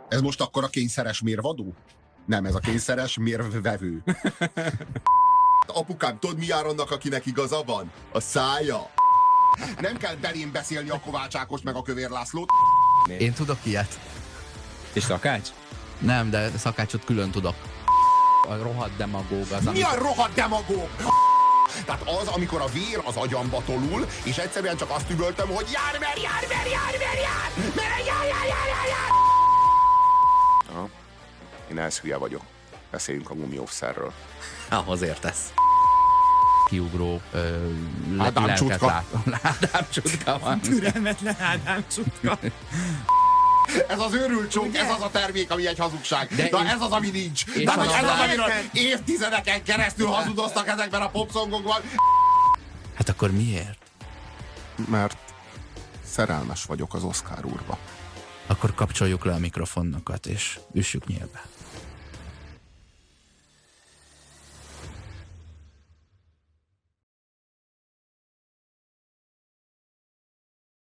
Ez most akkor a kényszeres mérvadó? Nem, ez a kényszeres mérvevő. Apukám, tudod mi jár annak, akinek igaza van? A szája. Nem kell belém beszélni a Kovács Ákost meg a Kövér Lászlót. Én tudok ilyet. És Szakács? Nem, de Szakácsot külön tudok. A rohadt demagóg az, Mi a rohadt demagóg? Tehát az, amikor a vér az agyamba tolul, és egyszerűen csak azt üvöltöm, hogy jár, mer, jár, mer, jár, mer, jár, mer, jár, jár, jár, jár, jár. Aha. Én elszülye vagyok. Beszéljünk a Mumiószerről. ahhoz értesz. Kiugró Ádám csutka. Ádám csutka van. Türelmetlen Ádám csutka. Ez az őrült csók, ez az a termék, ami egy hazugság. De ez az, ami nincs. De hogy ez az, amiről évtizedeken keresztül hazudoztak ezekben a popszongokban. Hát akkor miért? Mert szerelmes vagyok az Oscar úrba. Akkor kapcsoljuk le a mikrofonokat, és üssük nyílbe.